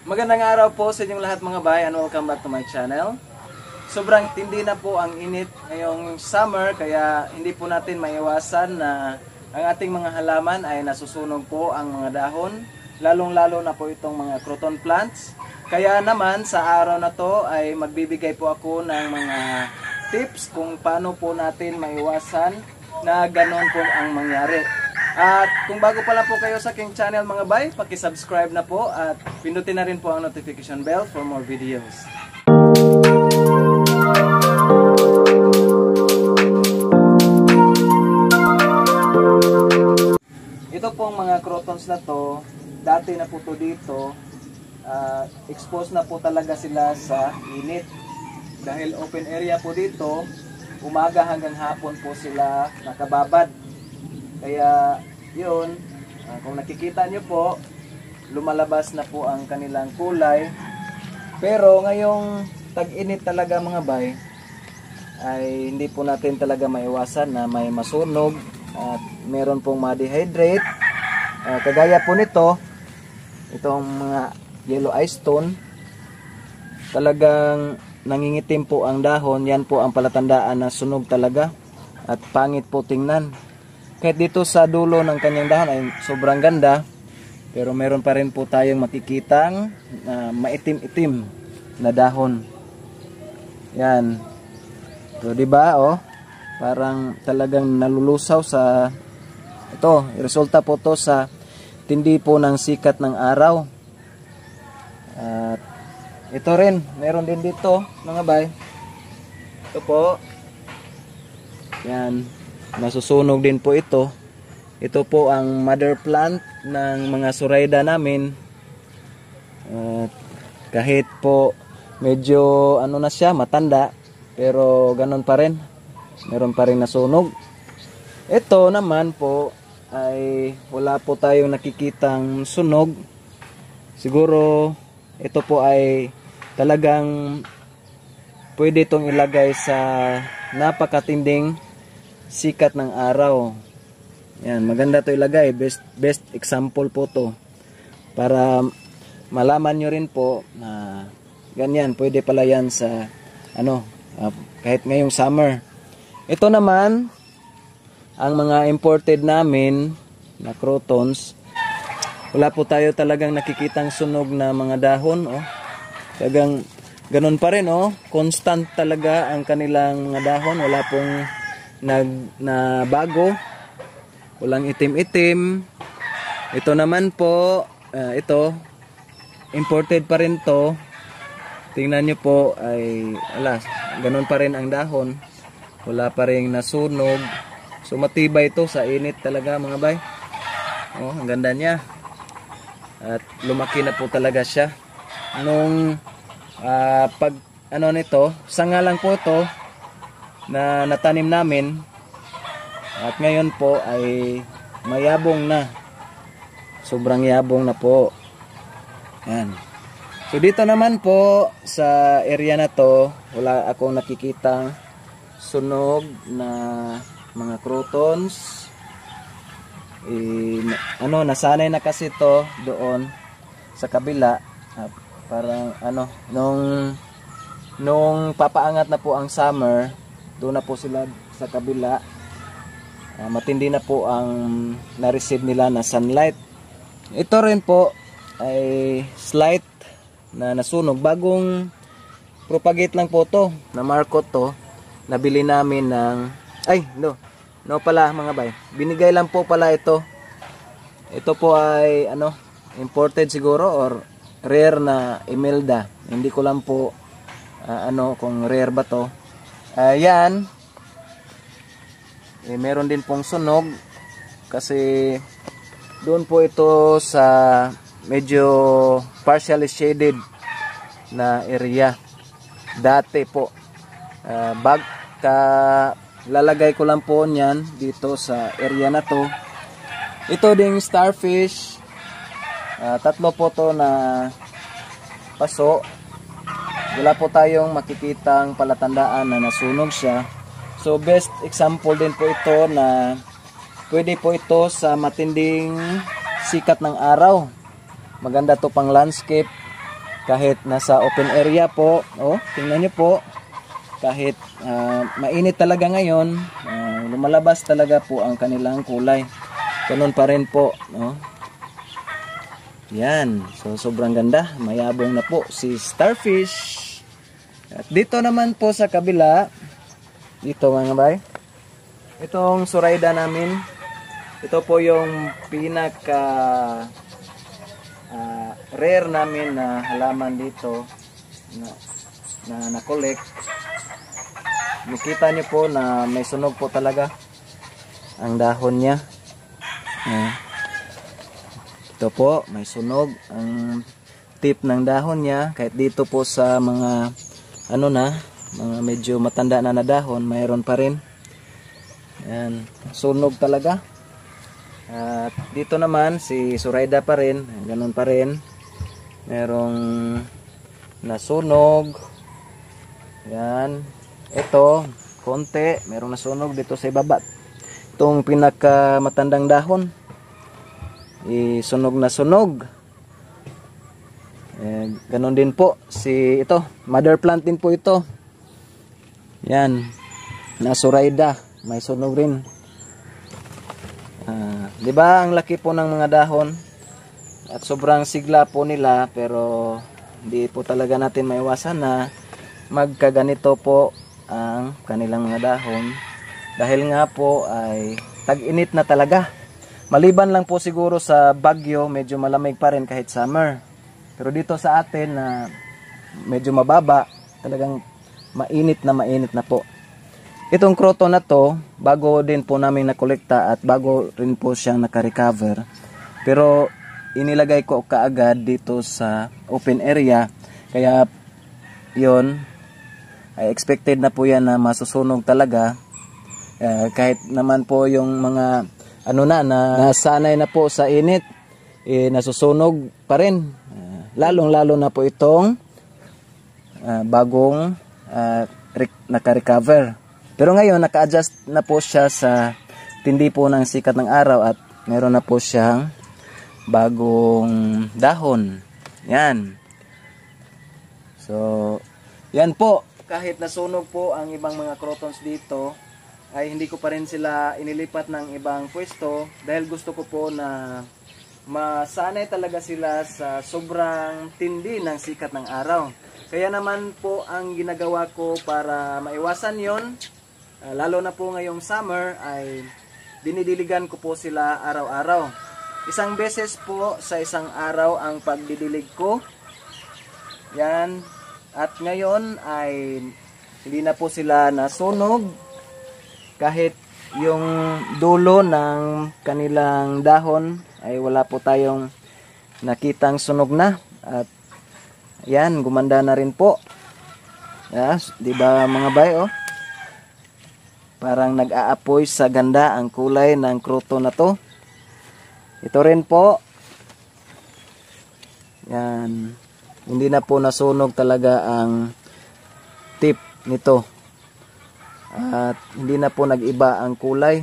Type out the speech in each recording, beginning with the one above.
Magandang araw po sa inyong lahat mga bay, and welcome back to my channel. Sobrang tindi na po ang init ngayong summer, kaya hindi po natin maiwasan na ang ating mga halaman ay nasusunog po ang mga dahon, lalong-lalo na po itong mga croton plants. Kaya naman sa araw na to ay magbibigay po ako ng mga tips kung paano po natin maiwasan na ganon po ang mangyari. At kung bago pa lang po kayo sa aking channel mga bay, paki-subscribe na po at pindutin na rin po ang notification bell for more videos. Ito pong mga crotons na to, dati na po to dito, exposed na po talaga sila sa init. Dahil open area po dito, umaga hanggang hapon po sila nakababad. Kaya yun, kung nakikita nyo po, lumalabas na po ang kanilang kulay. Pero ngayong tag-init talaga mga bay, ay hindi po natin talaga maiwasan na may masunog at meron pong ma-dehydrate. Kagaya po nito, itong mga yellow ice stone, talagang nangingitim po ang dahon. Yan po ang palatandaan na sunog talaga at pangit po tingnan. Kahit dito sa dulo ng kanyang dahon ay sobrang ganda, pero meron pa rin po tayong makikitang maitim-itim na dahon. Yan. So, di ba, oh? Parang talagang nalulusaw sa ito. Resulta po to sa tindi po ng sikat ng araw. At ito rin, meron din dito, mga bay. Ito po. Yan. Nasusunog din po ito. Ito po ang mother plant ng mga surayda namin. Kahit po medyo ano na siya, matanda, pero ganun pa rin. Meron pa rin nasunog. Ito naman po ay wala po tayong nakikitang sunog. Siguro ito po ay talagang pwede itong ilagay sa napakatinding sikat ng araw. Yan, maganda to ilagay. Best example po to. Para malaman nyo rin po na ganyan, pwede pala yan sa kahit ngayong summer. Ito naman ang mga imported namin na crotons. Wala po tayo talagang nakikitang sunog na mga dahon, oh. Talagang ganun pa rin, oh. Constant talaga ang kanilang mga dahon. Wala pong na bago, walang itim-itim. Ito naman po, ito imported pa rin to. Tingnan nyo po ay ganun pa rin ang dahon, wala pa rin nasunog. So matibay ito sa init talaga mga bay. Oh, ang ganda niya at lumaki na po talaga siya nung pag nito, sanga lang po ito na natanim namin at ngayon po ay mayabong na, sobrang yabong na po. Yan. So dito naman po sa area na to, wala akong nakikitang sunog na mga crotons. Nasanay na kasi to doon sa kabila. Parang nung papaangat na po ang summer, doon na po sila sa kabila. Matindi na po ang na-receive nila na sunlight. Ito rin po ay slight na nasunog. Bagong propagate lang po to. Na markot to. Nabili namin ng no pala mga bay. Binigay lang po pala ito. Ito po ay imported siguro or rare na Imelda. Hindi ko lang po kung rare ba to. Yan. Meron din pong sunog kasi doon po ito sa medyo partially shaded na area. Dati po. Lalagay ko lang po niyan dito sa area na to. Ito ding starfish. Tatlo po to na paso. Wala po tayong makikitang palatandaan na nasunog siya. So best example din po ito na pwede po ito sa matinding sikat ng araw. Maganda to pang landscape kahit nasa open area po, oh, tingnan nyo po, kahit mainit talaga ngayon, lumalabas talaga po ang kanilang kulay. Ganun pa rin po, no? Yan, so sobrang ganda, mayabong na po si starfish. At dito naman po sa kabila, dito mga bay, itong Zoraida namin, ito po yung pinaka rare namin na halaman dito na na-collect. Makita nyo po na may sunog po talaga ang dahon niya. Ito po, may sunog ang tip ng dahon niya. Kahit dito po sa mga mga medyo matanda na dahon, mayroon pa rin. Yan, sunog talaga. At dito naman si Zoraida pa rin, ganun pa rin. Merong nasunog. Yan. Ito, konti, merong nasunog dito sa ibaba. Itong pinaka matandang dahon, sunog na sunog. Ganun din po si ito, mother plant din po ito. Yan, na Zoraida, may sunog rin. Di ba ang laki po ng mga dahon at sobrang sigla po nila, pero hindi po talaga natin maiwasan na magkaganito po ang kanilang mga dahon dahil nga po ay tag-init na talaga. Maliban lang po siguro sa Bagyo, medyo malamig pa rin kahit summer. Pero dito sa atin na medyo mababa, talagang mainit na po. Itong croton na to, bago din po namin nakolekta at bago rin po siyang naka-recover. Pero inilagay ko kaagad dito sa open area. Kaya yon, ay expected na po yan na masusunog talaga. Kahit naman po yung mga na nasanay na po sa init, nasusunog pa rin. Lalong-lalo na po itong bagong naka-recover. Pero ngayon, naka-adjust na po siya sa tindi po ng sikat ng araw at meron na po siyang bagong dahon. Yan. So, yan po. Kahit nasunog po ang ibang mga crotons dito, ay hindi ko pa rin sila inilipat ng ibang pwesto dahil gusto ko po na masanay talaga sila sa sobrang tindi ng sikat ng araw. Kaya naman po ang ginagawa ko para maiwasan yon, lalo na po ngayong summer, ay dinidiligan ko po sila araw-araw. Isang beses po sa isang araw ang pagdidilig ko. Yan. At ngayon ay hindi na po sila nasunog. Kahit yung dulo ng kanilang dahon ay wala po tayong nakitang sunog na. At yan, gumanda na rin po. Yes, di ba mga bay, oh? Parang nag-aapoy sa ganda ang kulay ng croton na to. Ito rin po. Yan. Hindi na po nasunog talaga ang tip nito. At hindi na po nag-iba ang kulay.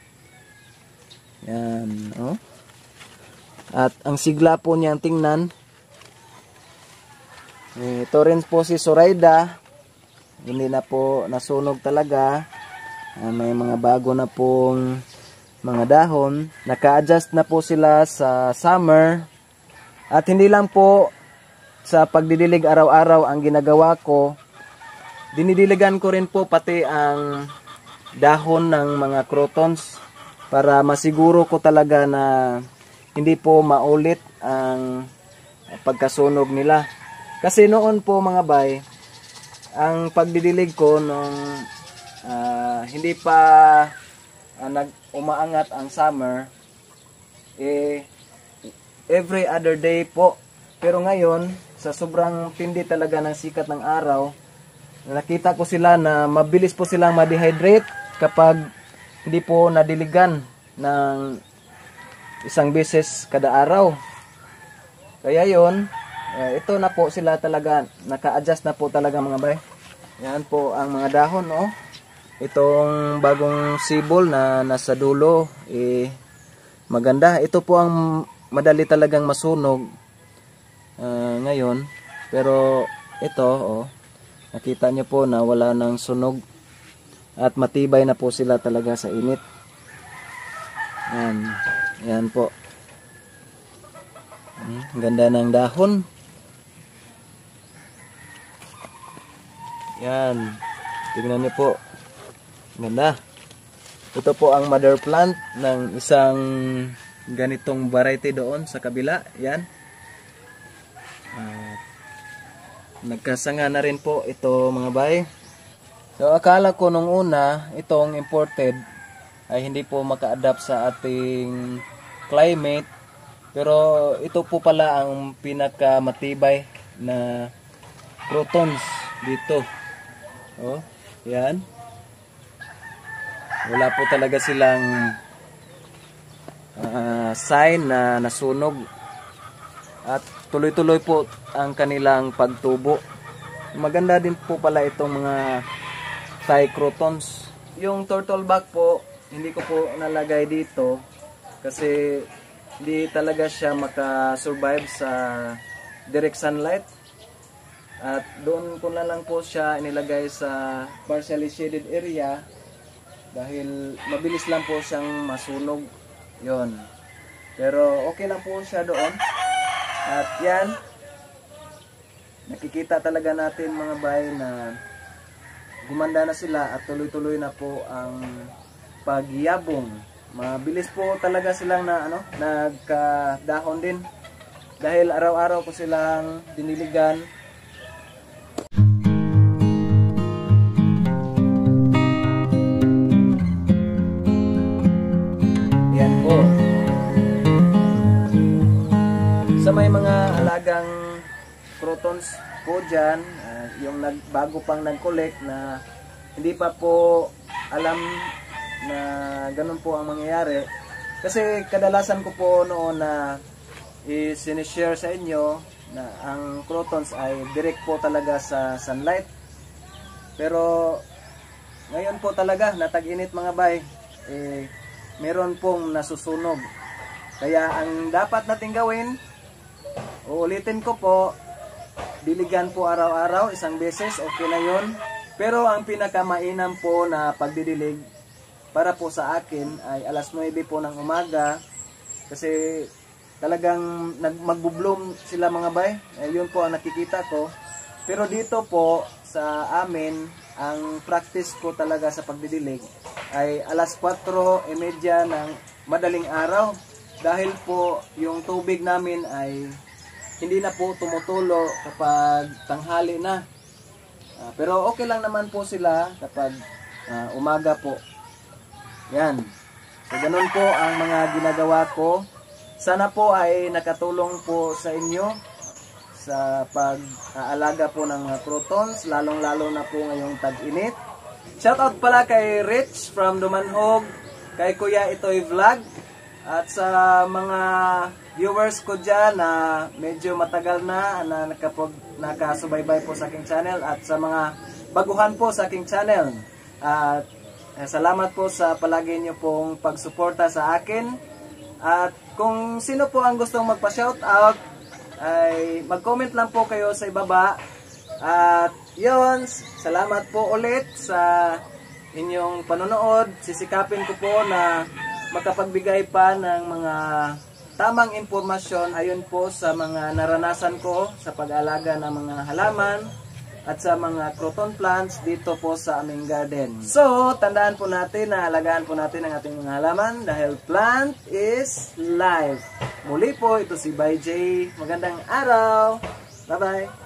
Yan, oh. At ang sigla po niyang tingnan. Ito rin po si Zoraida. Hindi na po nasunog talaga. May mga bago na pong mga dahon. Naka-adjust na po sila sa summer. At hindi lang po sa pagdidilig araw-araw ang ginagawa ko. Dinidiligan ko rin po pati ang dahon ng mga crotons para masiguro ko talaga na hindi po maulit ang pagkasunog nila. Kasi noon po mga bay, ang pagdidilig ko nung hindi pa umaangat ang summer, every other day po. Pero ngayon, sa sobrang tindi talaga ng sikat ng araw, nakita ko sila na mabilis po silang ma-dehydrate kapag hindi po nadiligan ng isang beses kada araw. Kaya yon, ito na po sila talaga, naka-adjust na po talaga mga bay. Yan po ang mga dahon, oh. Itong bagong sibol na nasa dulo, maganda. Ito po ang madali talagang masunog ngayon. Pero ito, oh, nakita nyo po na wala nang sunog at matibay na po sila talaga sa init. Yan, yan po. Ganda ng dahon. Yan, tingnan nyo po. Ganda. Ito po ang mother plant ng isang ganitong variety doon sa kabila. Yan. Nagkasanga na rin po ito mga bay. So akala ko nung una itong imported ay hindi po maka-adapt sa ating climate, pero ito po pala ang pinakamatibay na crotons dito. Oh, yan. Wala po talaga silang sign na nasunog. At tuloy-tuloy po ang kanilang pagtubo. Maganda din po pala itong mga Thai crotons. Yung turtle back po, hindi ko po nalagay dito kasi hindi talaga siya maka-survive sa direct sunlight. At doon ko na lang po siya inilagay sa partially shaded area dahil mabilis lang po siyang masunog. Yon. Pero okay lang po siya doon. At yan, nakikita talaga natin mga bay na gumanda na sila at tuloy-tuloy na po ang pagyabong. Mabilis po talaga silang nagkadahon din dahil araw-araw ko silang diniligan. Yan po. Sa may mga alagang crotons po dyan, yung bago pang nag-collect na hindi pa po alam na ganun po ang mangyayari. Kasi kadalasan ko po noon na i-sinishare sa inyo na ang crotons ay direct po talaga sa sunlight. Pero ngayon po talaga, natag-init mga bay, meron pong nasusunog. Kaya ang dapat natin gawin, uulitin ko po, diligan po araw-araw, isang beses, okay na yun. Pero ang pinakamainam po na pagdidilig para po sa akin ay alas 9 po ng umaga. Kasi talagang magbubloom sila mga bay. Yun po ang nakikita ko. Pero dito po sa amin, ang practice ko talaga sa pagdidilig ay alas 4:30 ng madaling araw. Dahil po yung tubig namin ay hindi na po tumutulo kapag tanghali na. Pero okay lang naman po sila kapag umaga po. Yan. So ganun po ang mga ginagawa ko. Sana po ay nakatulong po sa inyo sa pag-aalaga po ng crotons, lalong-lalo na po ngayong tag-init. Shoutout pala kay Rich from Dumanhog, kay Kuya Itoy Vlog, at sa mga viewers ko dyan na medyo matagal na nakasubaybay po sa aking channel, at sa mga baguhan po sa aking channel. At salamat po sa palagi nyo pong pagsuporta sa akin. At kung sino po ang gustong magpa-shoutout, ay mag-comment lang po kayo sa ibaba. At yun, salamat po ulit sa inyong panonood. Sisikapin ko po na makapagbigay pa ng mga tamang impormasyon ayon po sa mga naranasan ko sa pag-alaga ng mga halaman at sa mga croton plants dito po sa aming garden. So, tandaan po natin na alagaan po natin ang ating mga halaman dahil plant is life. Muli po, ito si Bay J. Magandang araw! Bye-bye!